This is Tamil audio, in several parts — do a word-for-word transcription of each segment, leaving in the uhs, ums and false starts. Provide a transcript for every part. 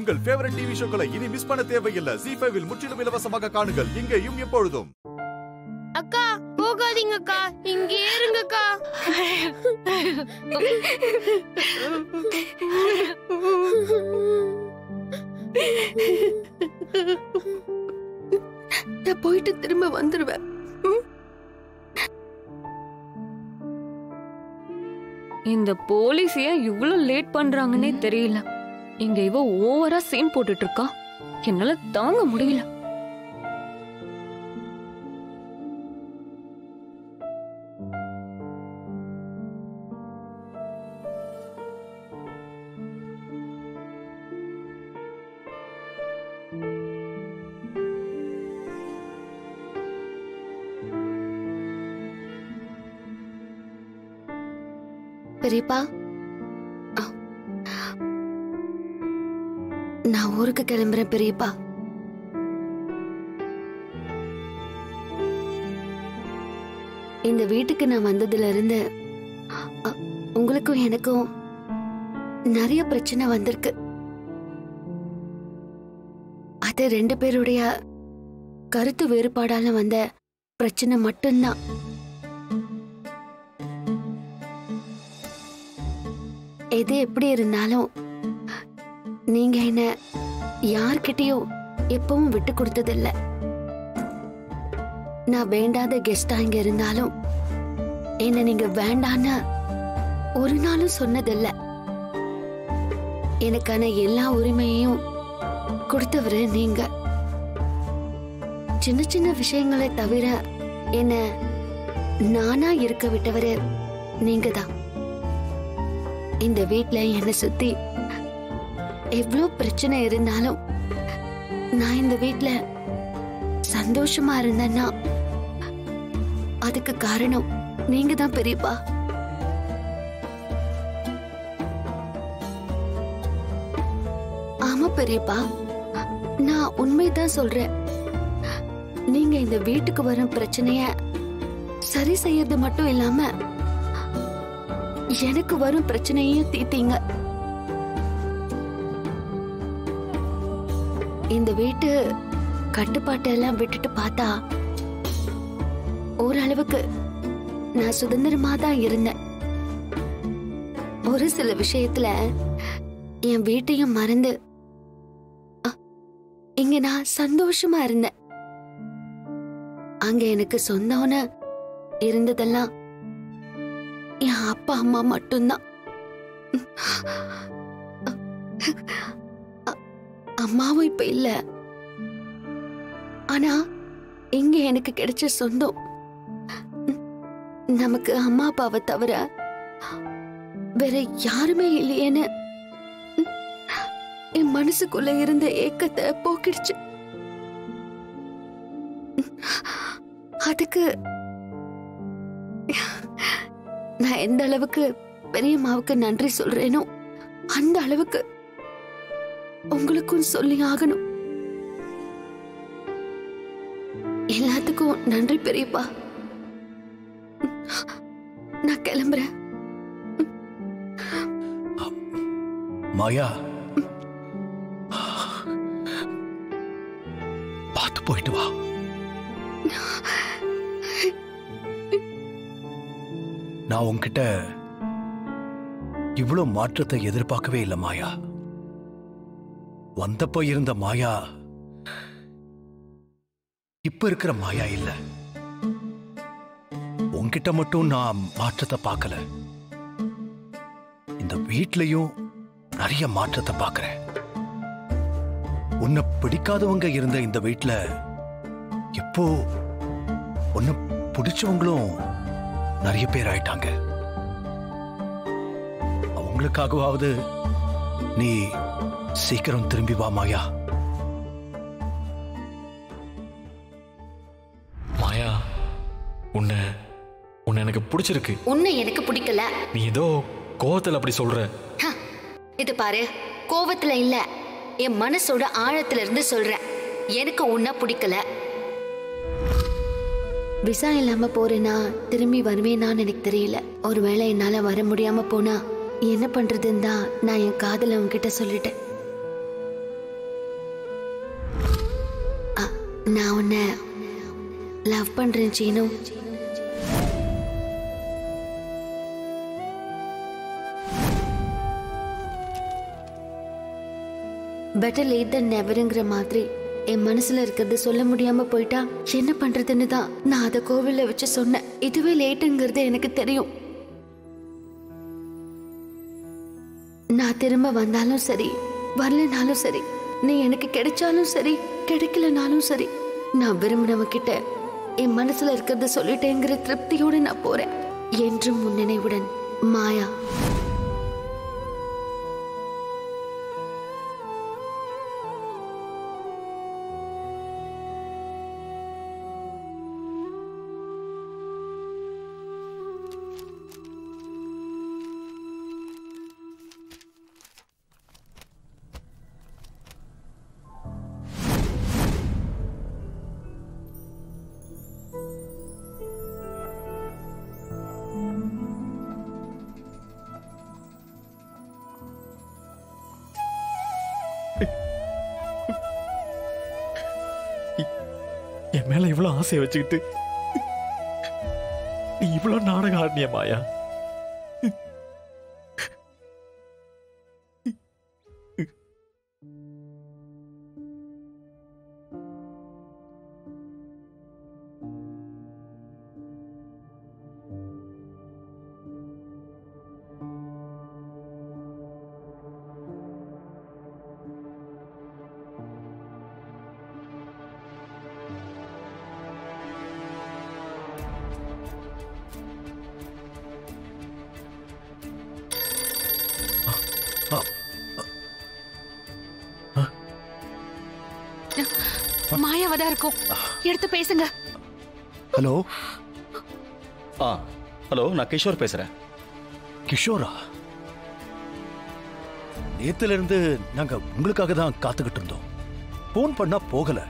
உங்கள் ஃபேவரட் டிவி ஷோக்களை இனி மிஸ் பண்ண தேவையில்லை. ஜீ ஃபைவ் இல் முற்றிலும் இலவசமாக காணுங்கள். இங்கேயும் எப்பொழுதும். அக்கா போகாதீங்க அக்கா, இங்கே இருங்க அக்கா. நான் போயிட்டு திரும்ப வந்துருவேன். இந்த போலீஸ் ஏன் இவ்வளவு லேட் பண்றாங்கன்னே தெரியல. இங்க இவ ஓவரா சீன் போட்டுட்டு இருக்கா. என்னால தாங்க முடியல. பெரியப்பா, நான் ஊருக்கு கிளம்புறேன் பெரியப்பா. இந்த வீட்டுக்கு நான் வந்ததுல இருந்து உங்களுக்கும் எனக்கும் நிறைய பிரச்சனை வந்திருக்கு. அது ரெண்டு பேருடைய கருத்து வேறுபாடால வந்த பிரச்சனை மட்டும்தான். எது எப்படி இருந்தாலும் நீங்க என்ன யார்கிட்டயும் எப்பவும் விட்டு கொடுத்ததில்ல. நான் வேண்டாத கெஸ்டா இங்க இருந்தாலும் என்ன நீங்க வேண்டான்னு ஒரு நாளும் சொன்னதில்ல. எனக்கான எல்லா உரிமையையும் கொடுத்தவரு நீங்க. சின்ன சின்ன விஷயங்களை தவிர என்ன நானா இருக்க விட்டவரு நீங்க தான். இந்த வீட்ல என்னை சுத்தி எவ்வளவு பிரச்சனை இருந்தாலும் நான் இந்த வீட்ல சந்தோஷமா இருந்தேன்னா அதுக்கு காரணம் நீங்க தான் பெரியப்பா. ஆமா பெரியப்பா, நான் உண்மைதான் சொல்றேன். நீங்க இந்த வீட்டுக்கு வரும் பிரச்சனைய சரி செய்யறது மட்டும் இல்லாம எனக்கு வரும் பிரச்சனையும் தீத்தீங்க. இந்த வீட்டு கட்டுப்பாட்டை எல்லாம் விட்டுட்டு பார்த்தா ஓரளவுக்கு நான் சுதந்திரமா தான் இருந்தேன். ஒரு சில விஷயத்துல என் வீட்டையும் மறந்து இங்க நான் சந்தோஷமா இருந்தேன். அங்க எனக்கு சொந்தம்னு இருந்ததெல்லாம் என் அப்பா அம்மா மட்டும்தான். அம்மாவும் இப்ப இல்ல. ஆனா இங்க எனக்கு கிடைச்ச சொந்தம் நமக்கு அம்மா அப்பாவை தவிர வேற யாருமே இல்லையேன்னு என் மனசுக்குள்ள இருந்த ஏக்கத்தை போக்கிடுச்சு. அதுக்கு நான் எந்த அளவுக்கு பெரியம்மாவுக்கு நன்றி சொல்றேனோ அந்த அளவுக்கு உங்களுக்கும் சொல்லி ஆகணும். எல்லாத்துக்கும் நன்றி பெரியப்பா. நான் கிளம்புறேன். மாயா, பார்த்து போயிட்டு வா. நான் உன்கிட்ட இவ்வளவு மாற்றத்தை எதிர்பார்க்கவே இல்லை மாயா. வந்தப்போ இருந்த மாயா இப்ப இருக்கிற மாயா இல்ல. உன்கிட்ட மட்டும் நான் மாற்றத்தை பார்க்கல, இந்த வீட்லயும் நிறைய மாற்றத்தை பார்க்கிறேன். உன்னை பிடிக்காதவங்க இருந்த இந்த வீட்ல இப்போ உன்னை பிடிச்சவங்களும் நிறைய பேர் ஆயிட்டாங்க. அவங்களுக்காகவாவது நீ சீக்கிரம் திரும்பி வா மாயா. மாயா, உன்னை உன்னை எனக்கு பிடிச்சிருக்கு. உன்னை எனக்கு பிடிக்கல. நீ ஏதோ கோவத்துல அப்படி சொல்ற. இது பாரு, கோவத்துல இல்ல, என் மனசோட ஆழத்துல இருந்து சொல்றேன். எனக்கு உன்னை பிடிக்கல. விசா இல்லாம போறேன்னா திரும்பி வருவேனான்னு எனக்கு தெரியல. ஒருவேளை என்னால வர முடியாம போனா என்ன பண்றதுன்னு தான் நான் என் காதல உன்கிட்ட சொல்லிட்டேன். நான் உன்னை லவ் பண்றேன் சீனு. பெட்டர் லேட் தென் நெவர்ங்கிற மாதிரி என் மனசுல இருக்கிறது சொல்ல முடியாம போயிட்டா என்ன பண்றதுன்னு தான் நான் அதை கோவில்ல வச்சு சொன்னேன். இதுவே லேட்டுங்கிறது எனக்கு தெரியும். நான் திரும்ப வந்தாலும் சரி வரலனாலும் சரி, நீ எனக்கு கிடைச்சாலும் சரி கிடைக்கலனாலும் சரி, நான் விரும்பினவ கிட்ட என் மனசுல இருக்கிறத சொல்லிட்டேங்கிற திருப்தியோட நான் போறேன். என்றும் உன் நினைவுடன் மாயா. என் மேல இவ்வளவு ஆசையை வச்சுக்கிட்டு நீ இவ்வளவு நாடகம் ஆடினிய மாயா. மாயாவதா இருக்கும், எடுத்து பேசுங்க. ஹலோ. ஆ ஹலோ, நான் கிஷோர் பேசுறேன். கிஷோரா? நேத்துல இருந்து நாங்க உங்களுக்காக தான் காத்துக்கிட்டு இருந்தோம். போன் பண்ணா போகல.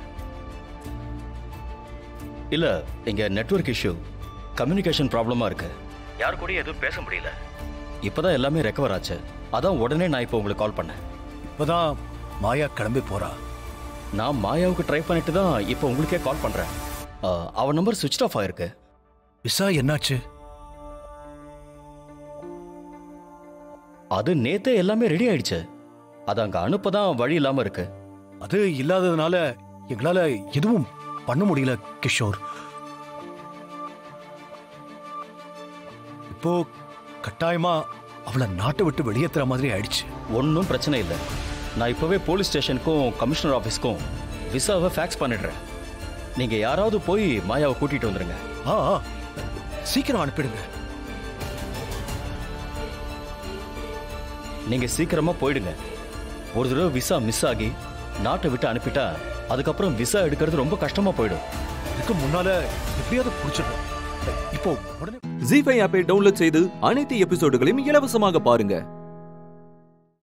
இல்ல, இங்க நெட்வொர்க் இஷ்யூ, கம்யூனிகேஷன் ப்ராப்ளமா இருக்கு. யாரு கூட எதுவும் பேச முடியல. இப்பதான் எல்லாமே ரெக்கவர் ஆச்சு. அதான் உடனே நான் இப்போ உங்களுக்கு கால் பண்ணேன். இப்பதான் மாயா கிளம்பி போறா. நான் மாயாவுக்கு ட்ரை பண்ணிட்டு தான் இப்போ உங்களுக்கே கால் பண்றேன். அவன் நம்பர் சுவிட்ச் ஆஃப் ஆயிருக்கு. விசா என்னாச்சு? அது நேத்தே எல்லாமே ரெடி ஆயிடுச்சு. அது அங்க அனுப்பதான் வழி இல்லாம இருக்கு. அது இல்லாததுனால எங்களால எதுவும் பண்ண முடியல கிஷோர். இப்போ கட்டாயமா அவளை நாட்டை விட்டு வெளியேற்றுற மாதிரி ஆயிடுச்சு. ஒன்றும் பிரச்சனை இல்லை. நான் இப்பவே போலீஸ் ஸ்டேஷனுக்கும் கமிஷனர் ஆஃபீஸ்க்கும் விசாவை ஃபேக்ஸ் பண்ணிடுறேன். நீங்க யாராவது போய் மாயாவை கூட்டிட்டு வந்துருங்க. ஆ சீக்கிரம் அனுப்பிடுங்க. நீங்க சீக்கிரமா போயிடுங்க. ஒரு தடவை விசா மிஸ் ஆகி நாட்டை விட்டு அனுப்பிட்டா அதுக்கப்புறம் விசா எடுக்கிறது ரொம்ப கஷ்டமா போயிடும். இதுக்கு முன்னால எப்படியாவது புடிச்சிடணும். இப்போ உடனே ஜீ ஃபைவ் ஆப்பை டவுன்லோட் செய்து அனைத்து எபிசோடுகளையும் இலவசமாக பாருங்க.